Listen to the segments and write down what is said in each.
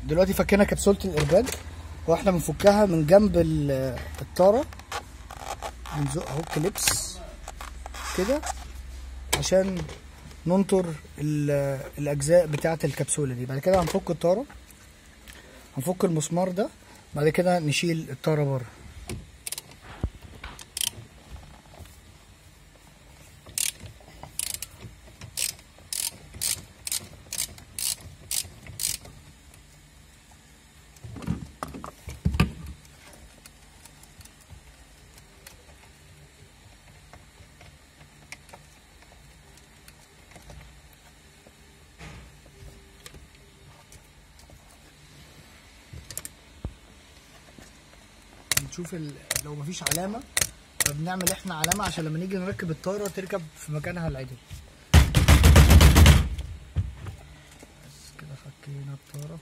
دلوقتي فكينا كبسولة الإرباج، واحنا بنفكها من جنب الطارة، بنزق اهو كليبس كده عشان ننطر الأجزاء بتاعة الكبسولة دي. بعد كده هنفك الطارة، هنفك المسمار ده، بعد كده نشيل الطارة بره. نشوف لو مفيش علامة فبنعمل احنا علامة عشان لما نيجي نركب الطارة تركب في مكانها العدل. بس كده فكينا الطارة.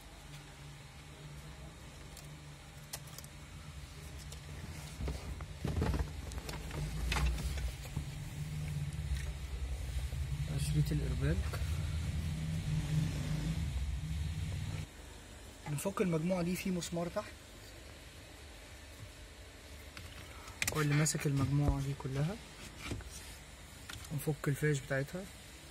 شريط الإرباج بنفك المجموعة دي، في مسمار تحت هو اللي ماسك المجموعة دي كلها، ونفك الفيش بتاعتها.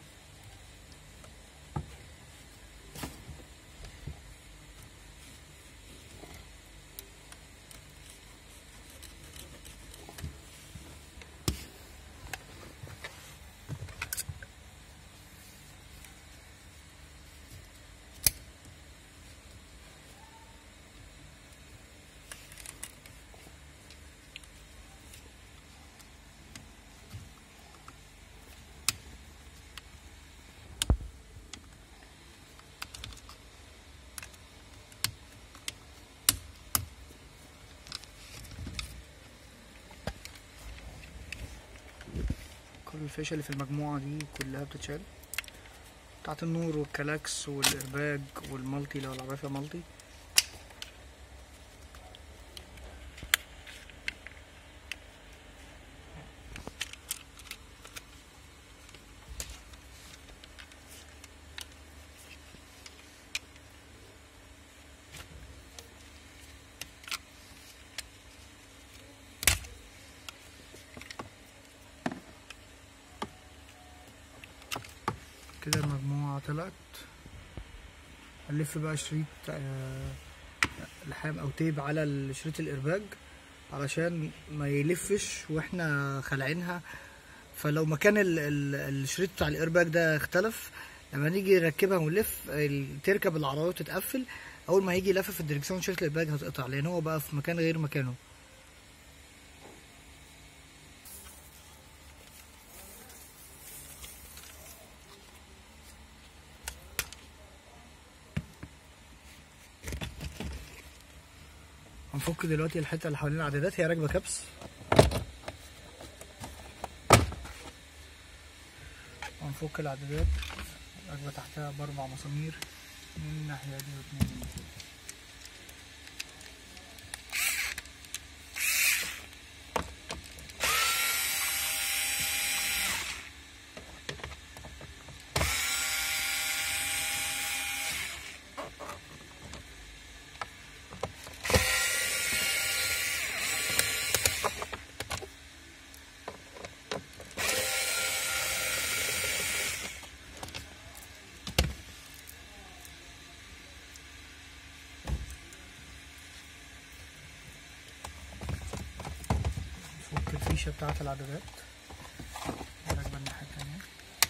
كل الفيشة اللي في المجموعة دي كلها بتتشال، بتاعت النور والكلاكس والإرباج والمالتي لو العربية فيها مالتي. كده المجموعة طلعت. هنلف بقى شريط لحام او تيب على شريط الإرباج علشان ما يلفش واحنا خالعينها، فلو مكان الشريط بتاع الإرباج ده اختلف لما نيجي نركبها ونلف تركب العربية وتتقفل. اول ما هيجي يلف في الدركسيون شريط الإرباج هتقطع لان هو بقى في مكان غير مكانه. هنفك دلوقتي الحته اللي حوالين العدادات، هي راكبه كبس. هنفك العدادات راكبه تحتها باربع مسامير من الناحيه دي واتنين من دي. نفك الفيشه بتاعه العدادات راكبه الناحيه التانيه.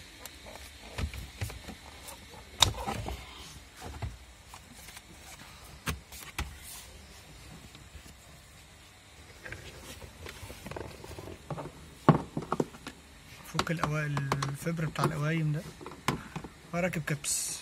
نفك الفبر بتاع القوايم ده وراكب كبس.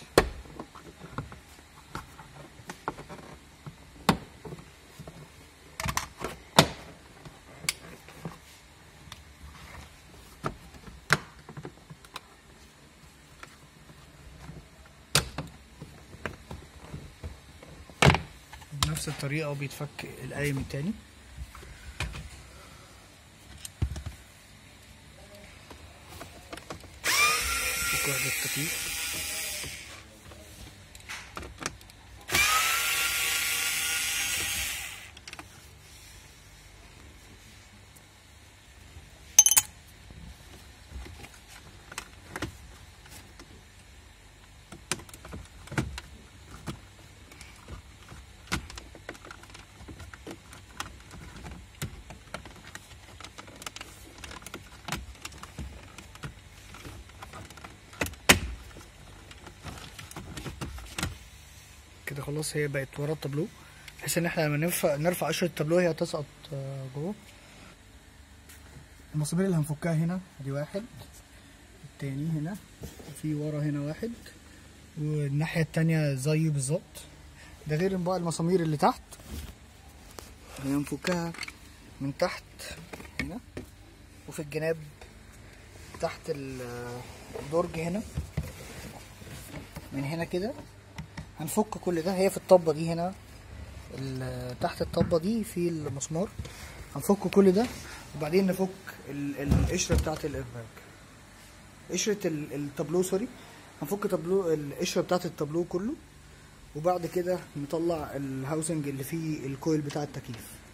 بنفس الطريقة بيتفك القايم التاني. فك واحدة التكييف. كده خلاص هي بقت ورا التابلو، بحيث ان احنا لما نرفع قشرة التابلو هي تسقط جوه. المسامير اللي هنفكها هنا دي واحد، التاني هنا، وفي ورا هنا واحد، والناحية التانية زيه بالظبط. ده غير بقى المسامير اللي تحت هنفكها من تحت هنا، وفي الجناب تحت الدرج هنا، من هنا كده هنفك كل ده. هي في الطبة دي هنا، تحت الطبة دي في المسمار، هنفك كل ده وبعدين نفك القشرة بتاعت الإرباك، قشرة التابلو سوري. هنفك القشرة بتاعت التابلو كله، وبعد كده نطلع الهاوسنج اللي فيه الكويل بتاع التكييف.